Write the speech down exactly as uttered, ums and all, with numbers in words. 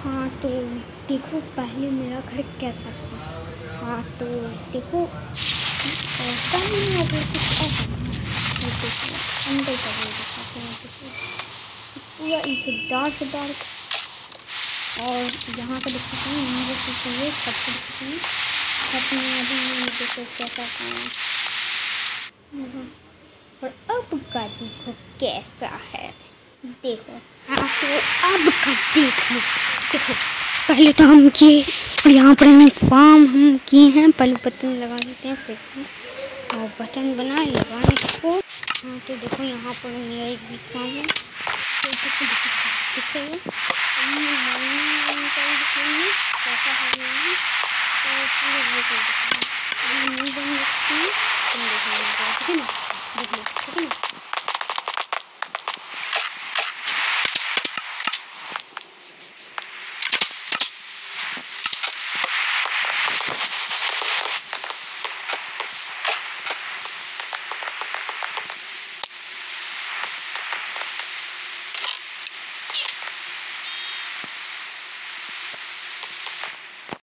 हाँ तो देखो पहले मेरा घर कैसा था। हाँ तो देखो ऐसा नहीं है, वो कुछ ऐसा था। देखो अंदर का व्यू दिखाते हैं। देखो पूरा इसे डार्क डार्क, और यहाँ का दिखाते हैं नीचे से चाहिए छत को दिखाते हैं। छत में अभी देखो कैसा था। और अब का देखो कैसा है। देखो हाँ तो अब का देख लो। देखो पहले तो हम किए और यहाँ पर हम फार्म हम किए हैं। पहले बटन लगा देते हैं फिर और बटन बनाए लगाने को। हाँ तो देखो यहाँ पर मेरा एक भी फार्म है। तो देखो देखो देखो कैसा है और पूरे घर को दिखाएंगे। अभी नहीं बन सकती तुम देखो ठीक है ना। देख लो ठीक है ना।